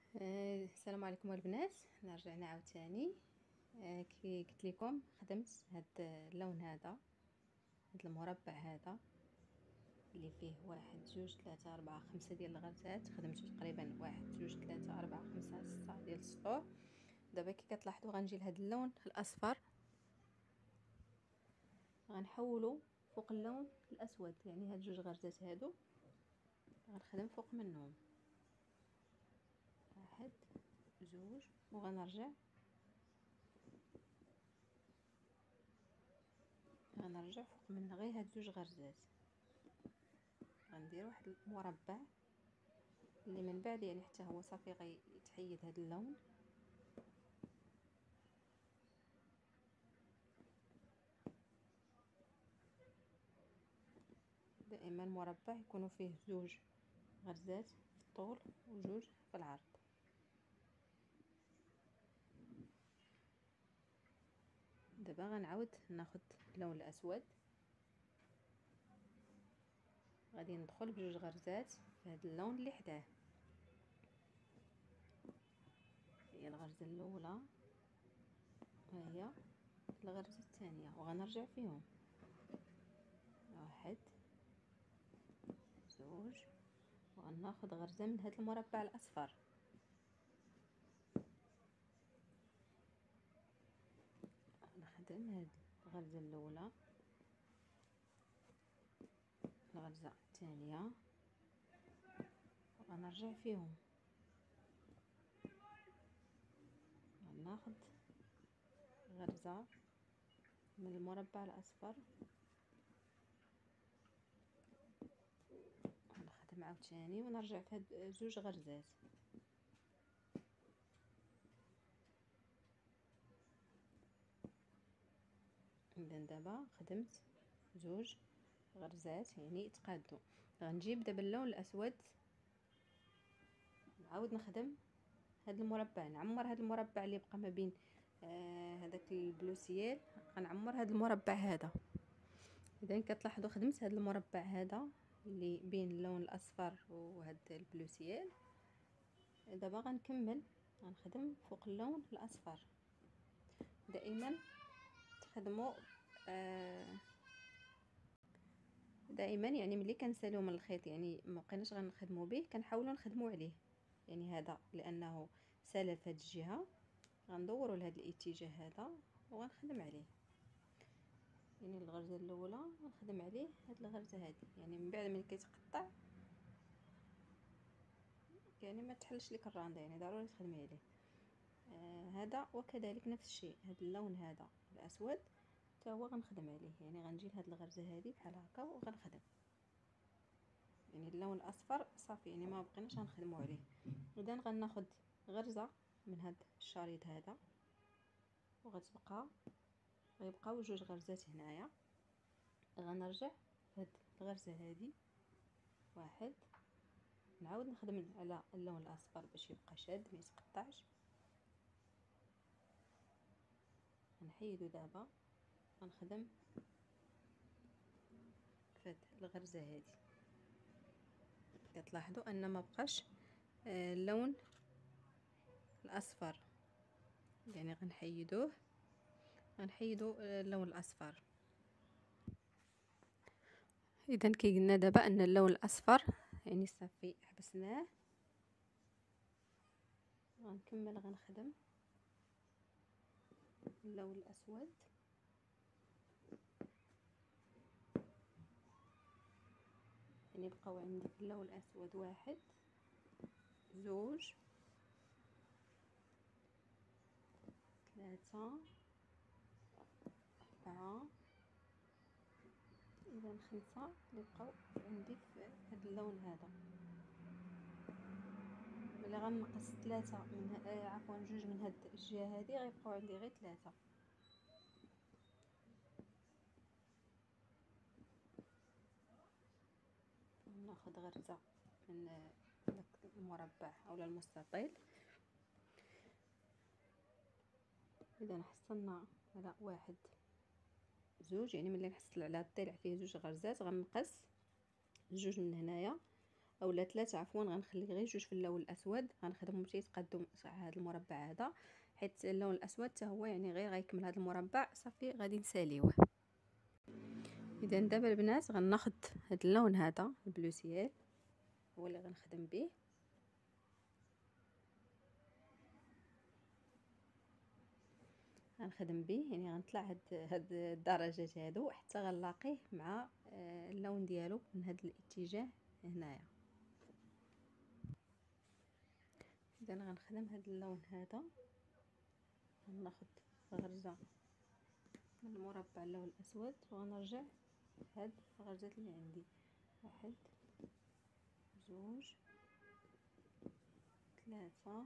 السلام عليكم البنات. رجعنا عاوتاني. كي قلت لكم خدمت هاد اللون هذا، هاد المربع هذا اللي فيه 1 2 3 4 5 ديال الغرزات. خدمت تقريبا 1 2 3 4 5 6 ديال السطور. دابا كي كتلاحظوا غنجي لهاد اللون الاصفر، غنحولو فوق اللون الاسود، يعني هاد 2 غرزات هادو غنخدم فوق منهم 1 2 وغنرجع فوق من غير هاد 2 غرزات. غندير واحد المربع اللي من بعد يعني حتى هو صافي غيتحيد هاد اللون. دائما مربع يكونوا فيه 2 غرزات في الطول و2 في العرض. دابا غنعاود ناخد اللون الاسود، غادي ندخل ب2 غرزات في هاد اللون اللي حداه، هي الغرزه الاولى وهي الغرزه الثانيه، وغنرجع فيهم 1 2 وغناخد غرزه من هاد المربع الاصفر. نخدم هاد الغرزه الاولى، الغرزه الثانيه، وغنرجع فيهم، غناخد غرزه من المربع الاصفر، ونخدم عاوتاني ونرجع في هاد 2 غرزات. اذا دابا خدمت 2 غرزات يعني يتقادوا. غنجيب دابا اللون الاسود، نعاود نخدم هاد المربع، نعمر هاد المربع اللي بقى ما بين هذاك البلوسيال، غنعمر هاد المربع هذا. اذا كتلاحظوا خدمت هاد المربع هذا اللي بين اللون الاصفر وهاد البلوسيال. دابا غنكمل غنخدم فوق اللون الاصفر. دائما تخدموا دائما يعني ملي كنساليو من الخيط، يعني ما بقيناش غنخدموا به، كنحاولوا نخدموا عليه. يعني هذا لانه سالل في هذه الجهه، غندوروا لهذا الاتجاه هذا وغنخدم عليه. يعني الغرزه الاولى غنخدم عليه هاد الغرزه هذه، يعني من بعد ملي كيتقطع يعني ما تحلش لك الرانده، يعني ضروري تخدمي عليه. هذا وكذلك نفس الشيء، هذا اللون هذا الاسود حتى هو غنخدم عليه. يعني غنجي لهاد الغرزه هذه بحال هكا وغنخدم، يعني اللون الاصفر صافي يعني ما بقيناش غنخدموا عليه. اذا غناخد غرزه من هاد الشريط هذا، غيبقاو 2 غرزات هنايا. غنرجع هاد الغرزه هذه 1، نعاود نخدم على اللون الاصفر باش يبقى شاد ما يتقطعش. غنحيدو دابا، غنخدم فهاد الغرزه هذه. كتلاحظوا ان ما بقاش اللون الاصفر، يعني غنحيدو اللون الاصفر. اذا كي قلنا دابا ان اللون الاصفر يعني صافي حبسناه، غنكمل غنخدم اللون الاسود. يعني بقاو عندي في اللون الاسود 1 2 3 4، اذا 5 اللي بقاو عندي في هذا اللون هذا. ملي غنقص 3 من عفوا 2 من هاد الجهه هذه، غيبقاو عندي غير 3. ناخذ غرزه من داك المربع اولا المستطيل. اذا حصلنا على 1 2، يعني ملي نحصل على الضلع فيه 2 غرزات غنقص 2 من هنايا، اولا 3 عفوا، غنخلي غير 2 في اللون الاسود، غنخدمهم حتى يتقادوا هذا المربع هذا، حيت اللون الاسود حتى هو يعني غير غيكمل هذا المربع صافي غادي نساليوه. اذا دابا البنات غناخذ هذا اللون هذا البلو سيال هو اللي غنخدم به، غنخدم به يعني غنطلع هاد الدرجات هادو حتى غنلاقيه مع اللون ديالو من هذا الاتجاه هنايا. اذا غنخدم هذا اللون هذا، غناخذ غرزه من المربع اللون الاسود وغنرجع هاد الغرزات اللي عندي، 1 2 3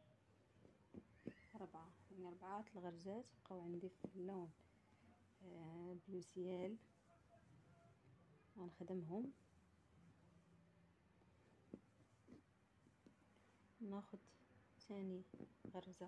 4، يعني 4 الغرزات بقاو عندي في اللون بلو سيال غنخدمهم. ناخذ ثاني غرزه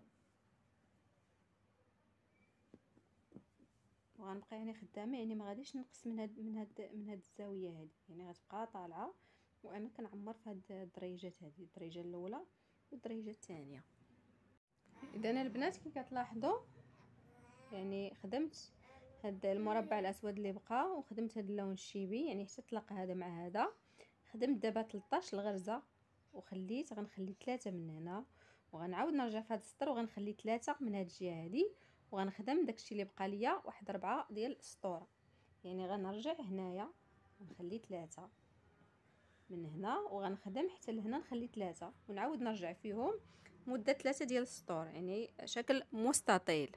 وغنبقى يعني خدامه، يعني ما غاديش نقص من هاد الزاويه هذه، يعني غتبقى طالعه وانا كنعمر في هاد الدريجات هذه، الدريجه الاولى والدريجه الثانيه. اذا البنات كي كتلاحظوا يعني خدمت هاد المربع الاسود اللي بقى وخدمت هاد اللون الشيبي يعني حتى تلاقى هذا مع هذا. خدمت دابا 13 الغرزه وخليت، غنخلي 3 من هنا وغنعاود نرجع في هذا السطر وغنخلي 3 من هاد الجهه هذه وغنخدم داكشي اللي بقى ليا واحد 4 ديال السطوره، يعني غنرجع هنايا نخلي 3 من هنا وغنخدم حتى لهنا نخلي 3 ونعاود نرجع فيهم مده 3 ديال السطور، يعني شكل مستطيل.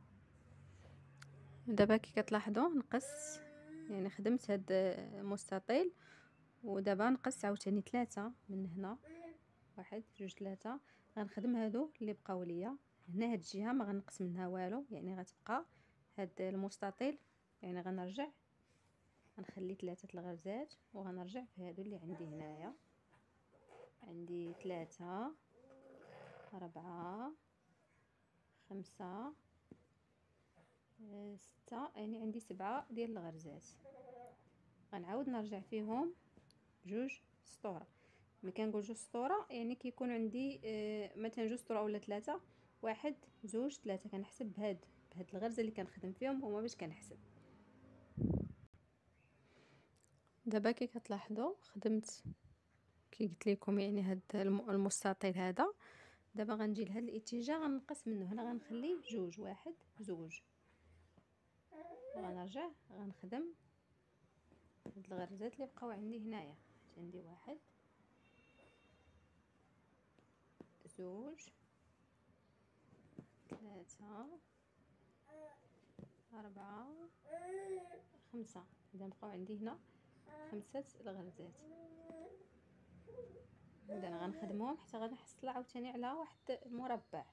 دابا كي كتلاحظوا نقص، يعني خدمت هاد مستطيل ودابا نقص عاوتاني 3 من هنا، 1 2 3 غنخدم هادو اللي بقاو ليا هنا. هاد الجهه ما غنقص منها والو، يعني غتبقى هاد المستطيل، يعني غنرجع غنخلي 3 الغرزات وغنرجع في هادو اللي عندي هنايا، عندي 3 4 5 6، يعني عندي 7 ديال الغرزات. غنعاود نرجع فيهم 2 سطوره. ملي كنقول 2 سطوره يعني كيكون عندي مثلا 2 سطوره ولا 3، 1 2 3 كنحسب بهاد الغرزه اللي كنخدم فيهم هما باش كنحسب. دابا كي كتلاحظوا خدمت كي قلت لكم يعني هاد المستطيل هذا. دابا غنجي لهاد الاتجاه غنقص منه، هنا غنخلي 2 1 2 وغنرجع غنخدم هاد الغرزات اللي بقاو عندي هنايا، عندي 1 2 3 4 5. اذا بقاو عندي هنا 5 الغرزات. اذا غنخدمهم حتى غنحصل عاوتاني على واحد المربع.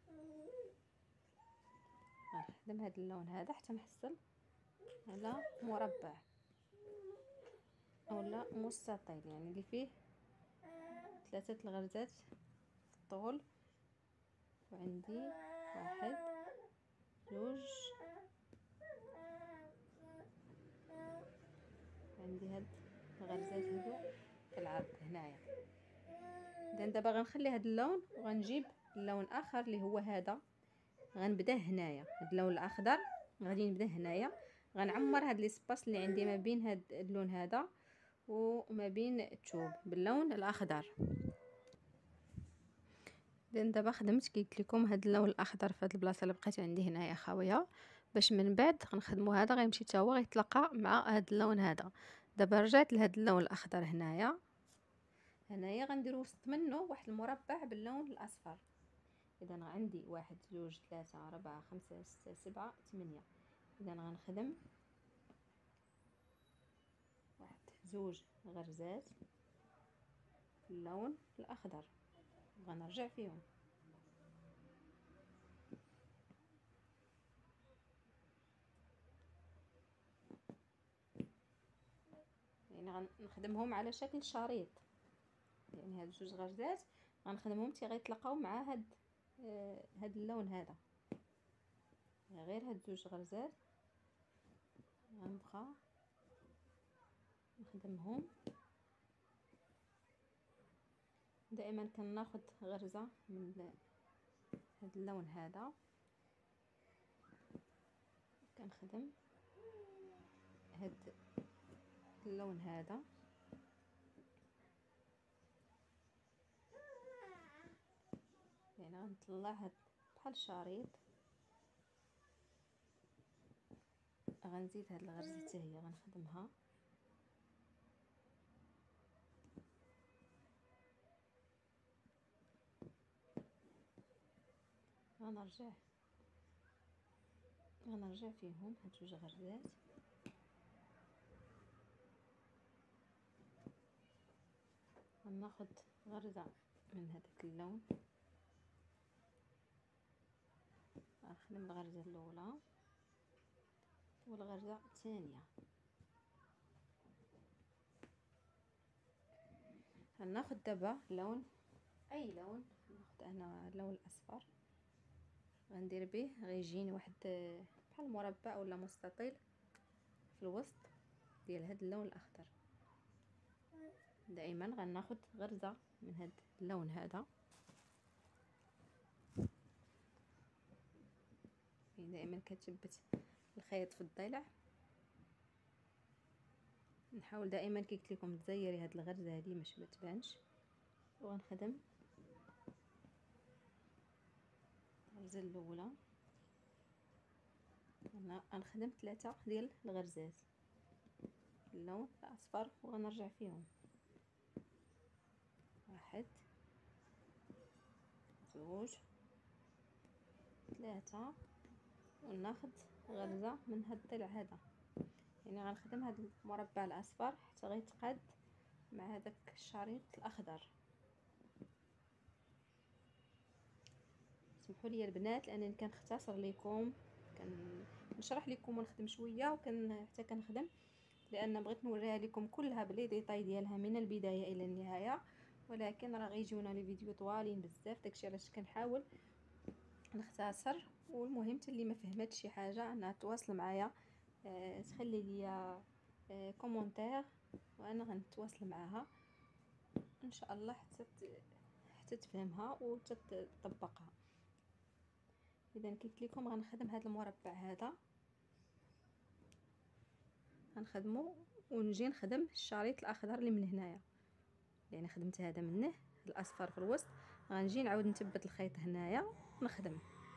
غنخدم هذا اللون هذا حتى نحصل على مربع اولا مستطيل، يعني اللي فيه 3 الغرزات في الطول، وعندي 1 2 عندي هاد الغرزات هادو في العرض هنايا. اذا دابا غنخلي هاد اللون وغنجيب اللون اخر اللي هو هذا، غنبدا هنايا هاد اللون الاخضر غادي نبدا هنايا، غنعمر هاد ليسباس اللي عندي ما بين هاد اللون هذا وما بين الثوب باللون الاخضر. اذا دابا خدمت كي قلت لكم هاد اللون الاخضر في هاد البلاصه اللي بقيت عندي هنايا خاويه، باش من بعد غنخدموا هذا غيمشي حتى هو غيتلاقى مع هاد اللون هذا. دابا رجعت لهاد اللون الاخضر هنايا غندير وسط منه واحد المربع باللون الاصفر. اذا عندي 1 2 3 4 5 6 7 8. اذا غنخدم 1 2 غرزات في اللون الاخضر وغنرجع فيهم. يعني غنخدمهم على شكل شريط، يعني هاد 2 غرزات غنخدمهم حتى غيتلاقاو مع هاد اللون هذا، غير هاد 2 غرزات غنبقى نخدمهم دائما كناخد غرزة من هذا اللون هذا، كنخدم هاد اللون هذا، يعني غنطلع هاد بحال الشريط، غنزيد هاد الغرزة حتى هي غنخدمها، غنرجع فيهم هاد جوج غرزات، غناخد غرزة من هذاك اللون، غنخدم الغرزة الاولى والغرزة الثانية. غناخد دابا لون، اي لون، ناخد انا اللون الاصفر، غندير به غيجيني واحد بحال مربع ولا مستطيل في الوسط ديال هاد اللون الاخضر. دائما غناخد غرزة من هاد اللون هذا، يعني دائما كتثبت الخيط في الضلع. نحاول دائما كي قلت لكم تزيري هاد الغرزه هذه باش ما تبانش. وغنخدم الغرزه الاولى، انا غنخدم 3 ديال الغرزات اللون الاصفر وغنرجع فيهم 1 2 3، وناخد غرزه من هاد الضلع هذا، يعني غنخدم هاد المربع الاصفر حتى غيتقاد مع هذاك الشريط الاخضر. سمحوا لي البنات لانني كنختصر لكم، كنشرح لكم ونخدم شويه حتى كنخدم، لان بغيت نوريها لكم كلها بلي ديطاي ديالها من البدايه الى النهايه، ولكن راه غيجيونا لي فيديو طوالين بزاف، داكشي علاش كنحاول نختصر. والمهم اللي ما فهمتش شي حاجه انها تواصل معايا، تخلي لي كومونتير وانا غنتواصل معاها ان شاء الله حتى تفهمها وتطبقها. اذا قلت لكم غنخدم هذا المربع هذا، غنخدمه ونجي نخدم الشريط الاخضر اللي من هنايا، يعني خدمت هذا منه الاصفر في الوسط، غنجي نعاود نثبت الخيط هنايا ونخدم.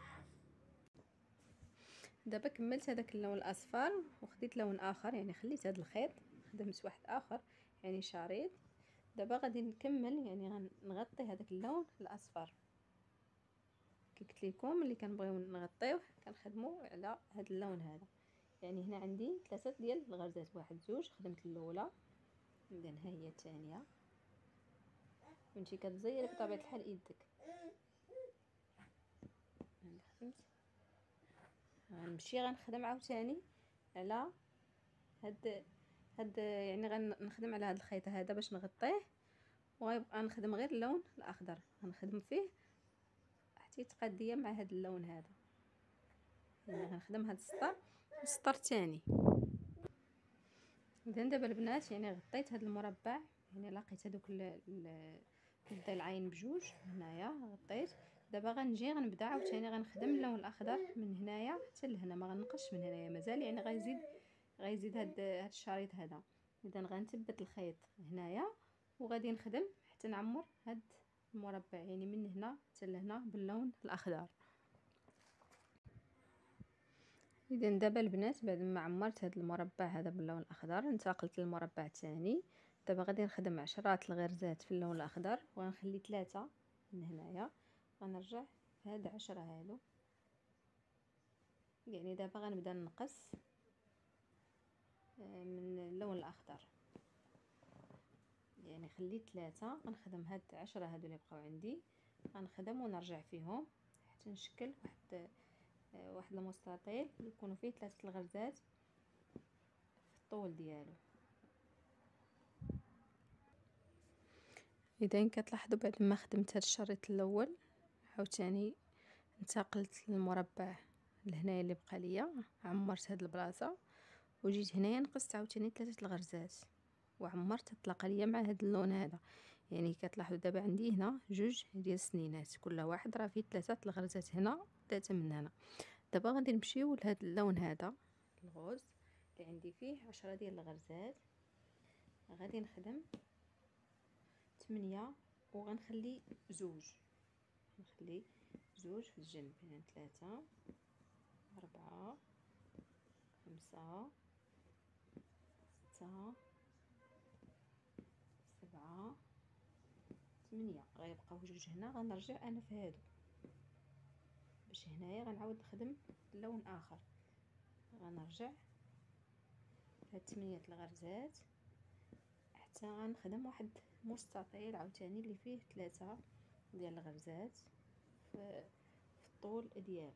دابا كملت هذاك اللون الاصفر وخديت لون اخر، يعني خليت هذا الخيط خدمت واحد اخر يعني شريط. دابا غادي نكمل، يعني غنغطي هذاك اللون الاصفر كي قلت لكم اللي كنبغيو نغطيوه كنخدموا على هذا اللون هذا. يعني هنا عندي 3 ديال الغرزات، 1 2، خدمت الاولى، اذا ها هي الثانيه، وانتي كتزيري بطبيعه الحال يدك. خدمت، غنمشي غنخدم عاوتاني على هاد يعني غنخدم على هاد الخيط هذا باش نغطيه، وغيبقى نخدم غير اللون الاخضر، غنخدم فيه حتى يتقاد ليا مع هاد اللون هذا. يعني غنخدم هاد السطر والسطر الثاني. اذا دابا البنات يعني غطيت هاد المربع، يعني لقيت هذوك الضلعين بجوج هنايا غطيت. دابا غنجي غنبدا عاوتاني غنخدم اللون الاخضر من هنايا حتى لهنا، ما غنقصش من هنايا مازال، يعني غيزيد هاد الشريط هذا. اذا غنثبت الخيط هنايا وغادي نخدم حتى نعمر هاد المربع، يعني من هنا حتى لهنا باللون الاخضر. اذا دابا البنات بعد ما عمرت هذا المربع هذا باللون الاخضر انتقلت للمربع الثاني. دابا غادي نخدم 10 الغرزات في اللون الاخضر، وغنخلي 3 من هنايا، غنرجع هاد 10 هادو. يعني دابا غنبدا نقص من اللون الاخضر، يعني خليت 3، غنخدم هاد 10 هادو اللي بقاو عندي، غنخدم ونرجع فيهم حتى نشكل واحد المستطيل يكونوا فيه 3 الغرزات في الطول ديالو. اذا كتلاحظوا بعد ما خدمت هاد الشريط الاول عاوتاني انتقلت للمربع لهنايا اللي بقى ليا، عمرت هاد البلاصه وجيت هنايا نقصت عاوتاني 3 الغرزات وعمرت، تطلق ليا مع هاد اللون هذا. يعني كتلاحظوا دابا عندي هنا جوج ديال السنينات، كل واحد راه فيه 3 الغرزات هنا 3 من هنا. دابا غادي نمشيو لهذا اللون هذا الغوز اللي عندي فيه 10 ديال الغرزات. غادي نخدم 8 وغنخلي زوج، نخلي زوج في الجنب، يعني 3 4 5 6 7 8. غيبقاو جوج هنا، غنرجع انا في هادو باش هنايا غنعاود نخدم لون اخر. غنرجع هاد 8 الغرزات حتى غنخدم واحد مستطيل عاوتاني اللي فيه 3 ديال الغرزات في الطول ديالو.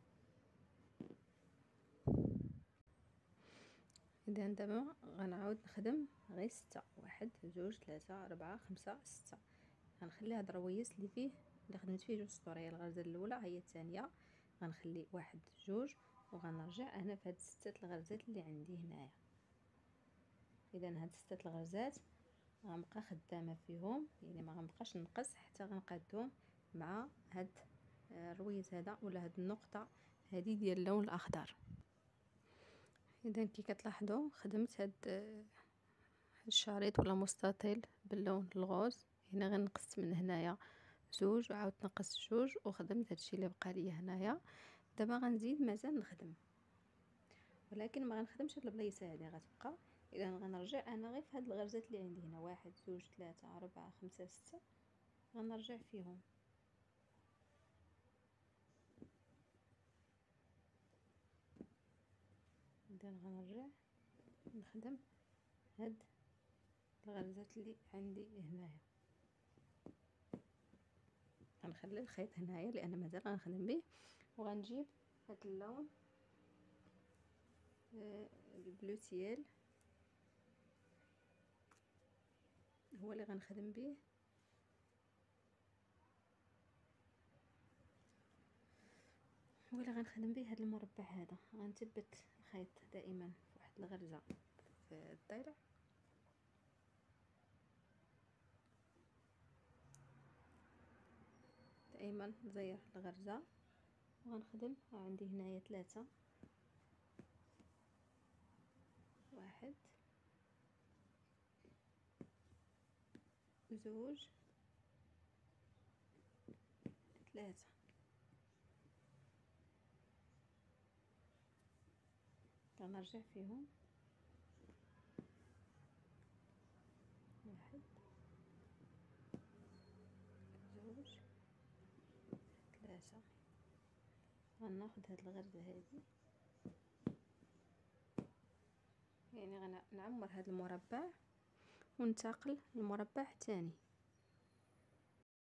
اذا دابا غنعاود نخدم غير 6، 1 2 3 4 5 6. غنخلي هاد الرويس اللي فيه اللي خدمت فيه جوج سطور، هي الغرزه الاولى هي الثانيه، غنخلي 1 2 وغنرجع انا في هاد 6 الغرزات اللي عندي هنايا. اذا هاد 6 الغرزات غنبقى خدامه فيهم، يعني ما غنبقاش نقص حتى غنقادهم مع هاد الرويس هذا ولا هاد النقطه هذه ديال اللون الاخضر. اذا كي كتلاحظوا خدمت هاد الشريط ولا مستطيل باللون الغوز. هنا غنقصت من هنايا زوج وعاود نقص جوج وخدمت هادشي اللي بقى ليا هنايا. دابا غنزيد مازال نخدم، ولكن ما غنخدمش هاد البلايصه هادي غتبقى. اذا غنرجع انا غير في هاد الغرزات اللي عندي هنا 1 2 3 4 5 6 غنرجع فيهم. اذا غنرجع نخدم هاد الغرزات اللي عندي هنايا. غنخلي الخيط هنايا لان مازال غنخدم به، وغنجيب هاد اللون البلو سيال هو اللي غنخدم به. هاد المربع هذا غنثبت الخيط دائما في واحد الغرزه في الضلع، دائما نزير الغرزه وغنخدم. عندي هنايا 3 1 2 3. غنرجع فيهم 1 2 3. غناخد هاد الغرزه هذه، يعني غنعمر هاد المربع وننتقل للمربع الثاني.